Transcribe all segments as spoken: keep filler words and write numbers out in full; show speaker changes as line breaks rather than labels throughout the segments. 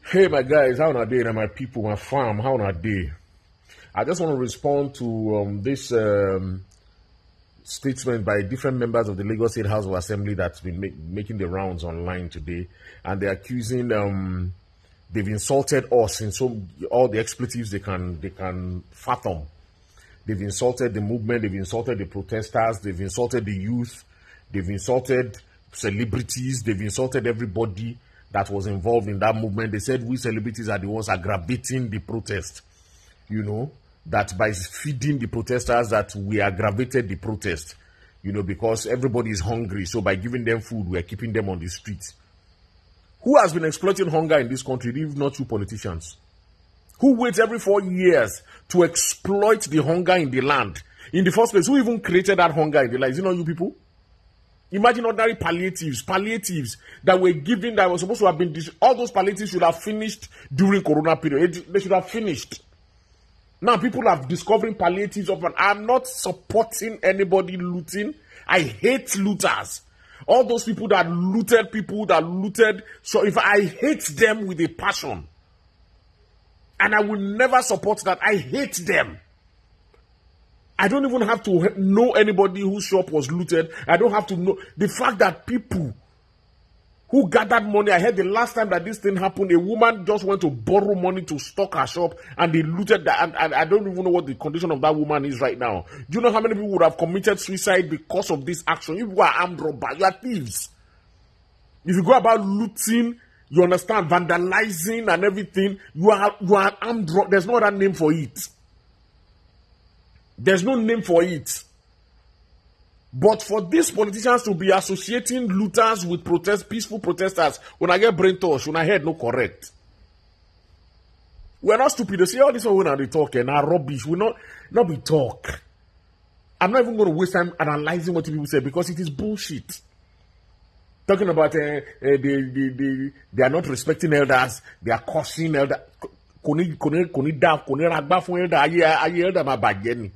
Hey, my guys, how are they? And my people, my farm, how are they? I just want to respond to um, this um, statement by different members of the Lagos State House of Assembly that's been make, making the rounds online today, and they're accusing, um, they've insulted us in so all the expletives they can they can fathom. They've insulted the movement, they've insulted the protesters, they've insulted the youth, they've insulted celebrities, they've insulted everybody that was involved in that movement. They said we celebrities are the ones aggravating the protest, you know, that by feeding the protesters that we aggravated the protest, you know, because everybody is hungry. So by giving them food, we are keeping them on the streets. Who has been exploiting hunger in this country, if not you politicians? Who waits every four years to exploit the hunger in the land? In the first place, who even created that hunger in the land? Is it not you people? Imagine ordinary palliatives, palliatives that were given, that were supposed to have been, all those palliatives should have finished during Corona period. They should have finished. Now people are discovering palliatives of, and I'm not supporting anybody looting. I hate looters. All those people that looted people, that looted. So if I hate them with a passion, and I will never support that. I hate them. I don't even have to know anybody whose shop was looted. I don't have to know. The fact that people who gathered money, I heard the last time that this thing happened, a woman just went to borrow money to stock her shop and they looted that. And, and I don't even know what the condition of that woman is right now. Do you know how many people would have committed suicide because of this action? If you are armed robbers, you are thieves. If you go about looting, you understand, vandalizing and everything, you are, you are armed robbers. There's no other name for it. There's no name for it. But for these politicians to be associating looters with protest, peaceful protesters, when I get brain touch, when I head no correct. We're not stupid. They say all this when they talk and are rubbish. We not not be talk. I'm not even going to waste time analyzing what people say because it is bullshit. Talking about uh, uh, they, they, they, they are not respecting elders, they are cursing elders. Koni koni koni da koni ragba fun elder aye aye elder ma baje ni.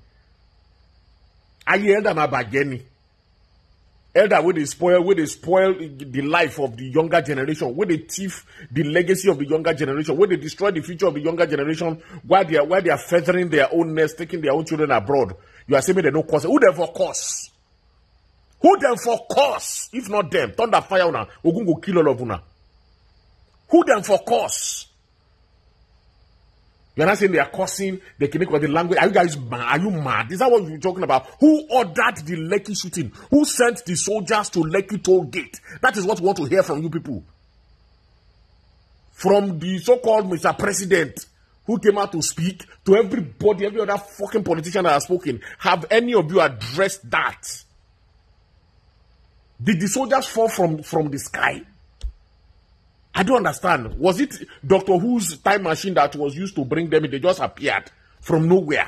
Aye elder ma baje ni. Elder where they spoil, where they spoil the life of the younger generation, where they thief the legacy of the younger generation, where they destroy the future of the younger generation, while they are while they are feathering their own nest, taking their own children abroad. You are saying they no cause. Who them for cause? Who them for cause? If not them, thunder fire una, ogun go kill all of una. Who them for cause? You're not saying they are cursing, they can make the language. Are you guys mad? Are you mad? Is that what you're talking about? Who ordered the Lekki shooting? Who sent the soldiers to Lekki toll gate? That is what we want to hear from you people. From the so-called Mister President, who came out to speak, to everybody, every other fucking politician that has spoken. Have any of you addressed that? Did the soldiers fall from, from the sky? I don't understand. Was it Doctor Who's time machine that was used to bring them in? They just appeared from nowhere.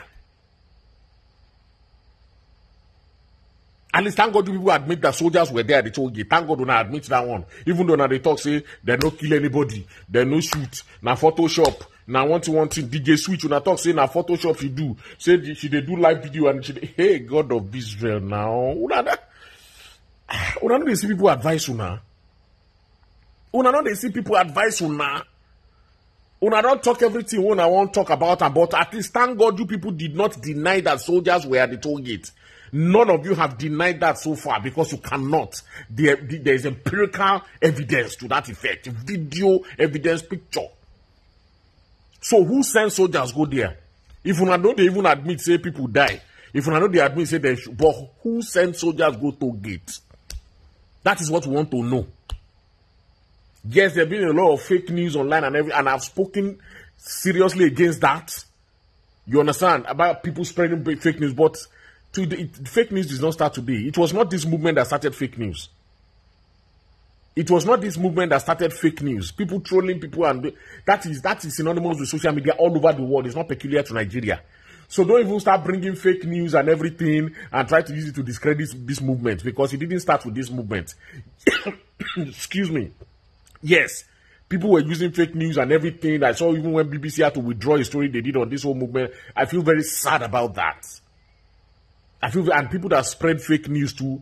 At least thank God people admit that soldiers were there at the toll gate. Thank God do not admit that one. Even though now they talk say they no kill anybody, they no shoot, na Photoshop, now one to one thing D J Switch when I talk say na Photoshop she do. Say she they do live video and she hey God of Israel now. Una una no dey see people advise una. Una don't they see people advise una. Una don't talk everything una want to talk about, about at least thank God you people did not deny that soldiers were at the toll gate. None of you have denied that so far because you cannot. There, there is empirical evidence to that effect. Video evidence, picture. So who sent soldiers go there? If una don't they even admit say people die. If una don't they admit say they should, but who sent soldiers go toll gate? That is what we want to know. Yes, there have been a lot of fake news online and every, and I've spoken seriously against that. You understand? About people spreading fake news, but to the, it, fake news does not start today. It was not this movement that started fake news. It was not this movement that started fake news. People trolling people, and that is that is synonymous with social media all over the world. It's not peculiar to Nigeria. So don't even start bringing fake news and everything and try to use it to discredit this movement because it didn't start with this movement. Excuse me. Yes, people were using fake news and everything. I saw even when B B C had to withdraw a story they did on this whole movement. I feel very sad about that. I feel, and people that spread fake news too,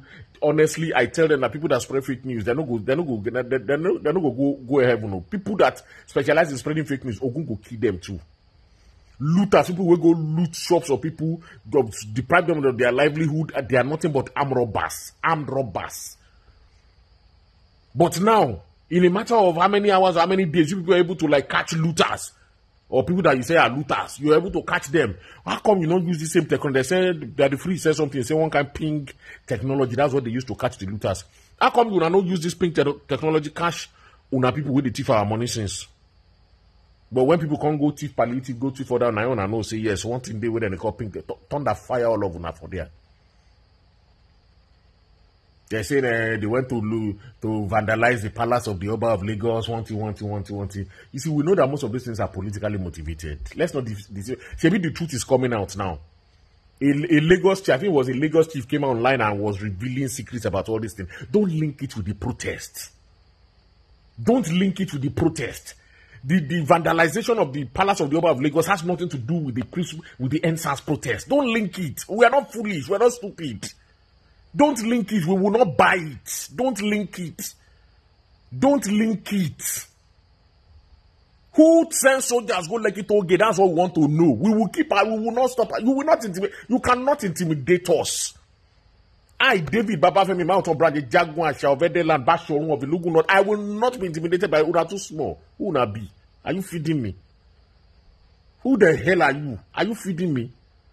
honestly, I tell them that people that spread fake news, they're not go, they're not go, they're, they're not, they're not go, go go ahead. No. People that specialize in spreading fake news, Ogun go kill them too. Looters, people will go loot shops or people, deprive them of their livelihood. They are nothing but armed robbers, armed robbers. But now, in a matter of how many hours, how many days, you people are able to like catch looters. Or people that you say are looters, you're able to catch them. How come you don't use the same technology? They say that the free says something, say one kind of ping technology. That's what they use to catch the looters. How come you don't use this ping te technology catch una people with the thief our money since? But when people can't go thief palliative, go thief further, now I know say yes, one thing they wait and they call ping, thunder fire all over for there. They say uh, they went to to vandalize the palace of the Oba of Lagos, one thing, one thing, one thing, one thing. You see, we know that most of these things are politically motivated. Let's not deceive. Maybe the truth is coming out now. A, a Lagos chief, I think it was a Lagos chief, came online and was revealing secrets about all these things. Don't link it with the protest. Don't link it with the protest. The, the vandalization of the palace of the Oba of Lagos has nothing to do with the with the N S A S protest. Don't link it. We are not foolish. We are not stupid. Don't link it. We will not buy it. Don't link it. Don't link it. Who sends soldiers go like it okay? That's what we want to know. We will keep. We will not stop. You will not intimidate. You cannot intimidate us. I, David Babafemi Mount of Brady Jaguar Shalvedeland Bashorun of Ilugu North. I will not be intimidated by Una too small. Who na be? Are you feeding me? Who the hell are you? Are you feeding me?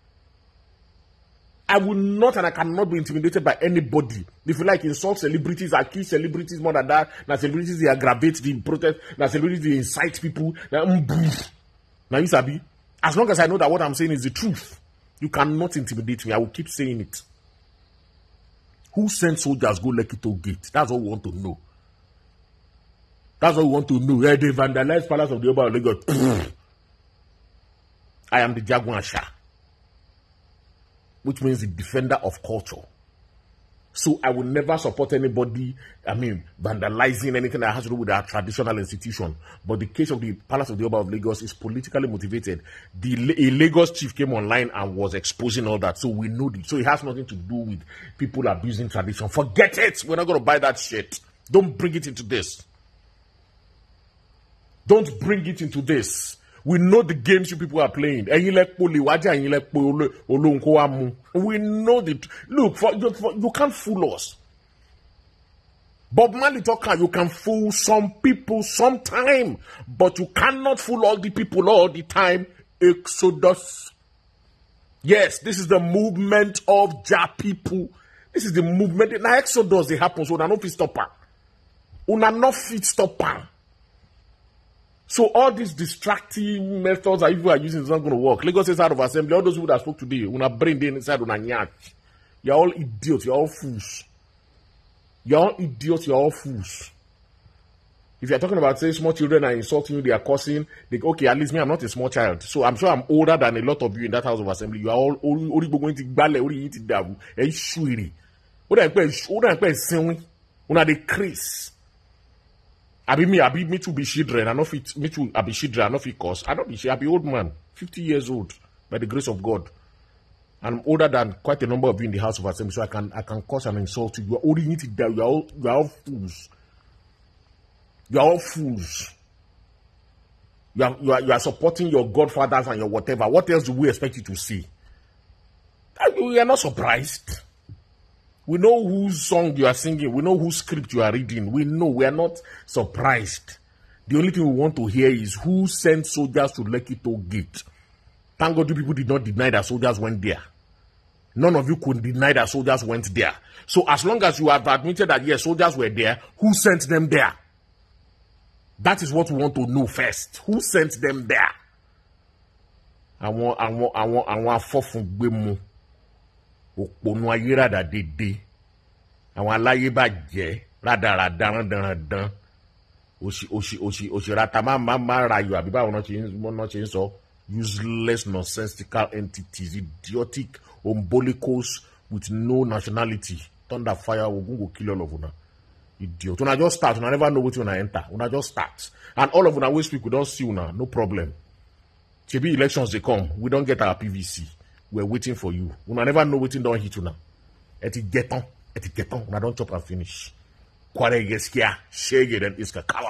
I will not and I cannot be intimidated by anybody. If you like, insult celebrities, accuse celebrities more than that. Now celebrities, they aggravate the protest. Now celebrities, they incite people. Now, mm, now you sabi. As long as I know that what I'm saying is the truth, you cannot intimidate me. I will keep saying it. Who sent soldiers go Lekki Gate? That's what we want to know. That's what we want to know. Yeah, they vandalized Palace of the Oba of Lagos. I am the Jaguar Shah, which means the defender of culture. So I will never support anybody, I mean, vandalizing anything that has to do with our traditional institution. But the case of the Palace of the Oba of Lagos is politically motivated. The a Lagos chief came online and was exposing all that. So we know it. So it has nothing to do with people abusing tradition. Forget it. We're not going to buy that shit. Don't bring it into this. Don't bring it into this. We know the games you people are playing. We know the look. For, for, you can't fool us. Bob Marley talker, you can fool some people sometime, but you cannot fool all the people all the time. Exodus. Yes, this is the movement of Jah people. This is the movement. Now Exodus they happen, so una no fit stop her. Una no fit stop her. So all these distracting methods that you are using is not going to work. Lagos is out of assembly. All those people that spoke today, una brain dey inside una nyach. You're all idiots. You're all fools. You're all idiots. You're all fools. If you're talking about say small children are insulting you, they are cursing. They okay, at least me, I'm not a small child, so I'm sure I'm older than a lot of you in that house of assembly. You are all only going to bale, only eat it down. Eh, shuri. What I pay? What I pay? Sewing. Una the Chris. I be me, I be me to be children. I know fit me to I be children. I know fit cause. I don't be I be old man, fifty years old, by the grace of God. I'm older than quite a number of you in the house of assembly, so I can I can curse and insult you. You are only eat it down. You are all you are all fools. You are all fools. You are, you are you are supporting your godfathers and your whatever. What else do we expect you to see? We are not surprised. We know whose song you are singing. We know whose script you are reading. We know. We are not surprised. The only thing we want to hear is who sent soldiers to Lekki Gate. Thank God you people did not deny that soldiers went there. None of you could deny that soldiers went there. So as long as you have admitted that yes, soldiers were there, who sent them there? That is what we want to know first. Who sent them there? I want, I want, I want, I want four from Gbemu. Òpònú ayé rádà dédé. Àwọn aláyé bàjẹ́ rádaràdà rándanrandan. Òṣì òṣì òṣì òṣì rata má má má rayò àbí báwo náà ṣe ń sọ. Useless, nonsensical entities, idiotic umbilicals with no nationality. Thunder fire, Ogun go kill all of una. Idiot. Una just start, una never know what una enter. Una just start. And all of una wey speak, we don't see una, no problem. Maybe elections they come, we don't get our P V C. We're waiting for you. Una never know what don't hit una. Eti get on. etiqueton, na don chop and finish. Kwarai gaskiya, shege dan iska kawa.